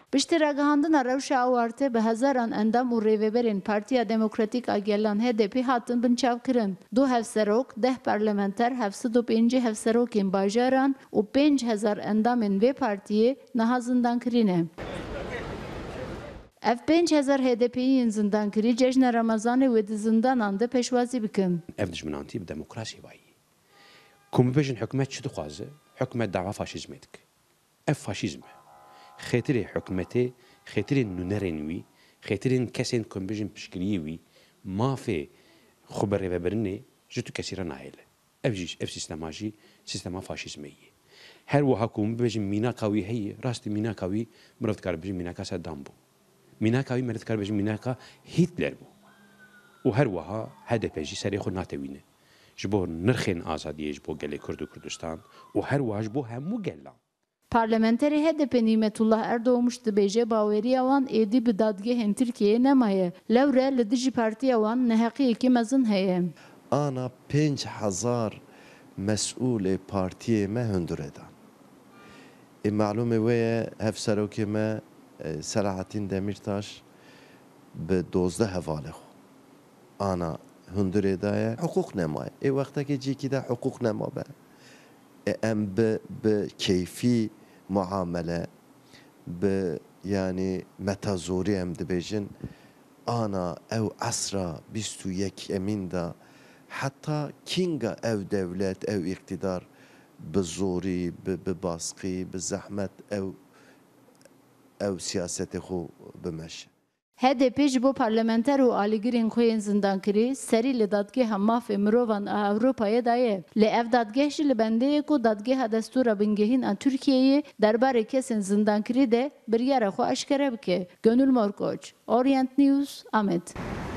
Piştiragihandina rewşa awarte bi hezaran endam û rêveberên Partiya Demokratîk a Gelan HDP hatin binçavkirin. Du hevserok, 10 parlamenter, 705 hevserokên bajaran û 5000 endamên vê partiyê niha zindankirîne. Ev 5000 HDP'yên zindankirî cejna Ramazanê wê di zindanan de pêşwazî bikin. Ev dijminantî bi demokrasî bayî. Ku min bêjin hikûmet çi dixwaze? Hikûmet dava faşîzmê dike. Ev faşîzm e. Xêtirê hikûmetê, xêtirên nûnerên wî, xêtirên kesên ku min bêjin piştgiriyê wî, mafê xwe bi rêvebirinê ji tu kesî re nahêle. Ev sîstema jî sîstema faşîzmê ye. Her wiha ku min bêjin mînaka wî heye, rastî mînaka wî mirov dikare bijî mînaka Seddam bû. Mînaka wî mirov dikare bijî mînaka Hitler bû. û her wiha HDP jî serê xwe natewîne. Ji bo nirxên azadiyê ji bo gelê Kurd û Kurdistan û her wiha ji bo hemû gelan. Parlamenterê HDP Nîmetullah Erdoğmuş dibêje baweriya wan êdî bi dadgehên Tirkiyeyê nemaye. Lewre li dijî partiya wan neheqiyekî mezin heye. Ana 5000 mes'ûlê partiyê me hundir edan. Malûmê wê ye hevserokê me Selahattin Demirtaş bi 12 hevalê xwe. Ana hundirê daye hukuk nemaye. Wextekê cîkî de hukuk nema be. Em bi keyfî muamele bi yani metazorî em dibêjin ana ew esra 21 da heta kînga ev devlet ev iktidar bi zorî bi baskî bi zehmet ev siyasetê xwe bimeşe. HDP ji bo parlamenter û alîgirên xwe yên zindankirî serî li dadgeha mafê mirovan a Ewropayê daye. Li ev dadgeh jî li bendeyê ku dadgeha destûra bingehîn a Tirkiyeyê derbarê kesên zindankirî de biryara xwe eşkere bike. Gönül Morkoç, Orient News, Amed.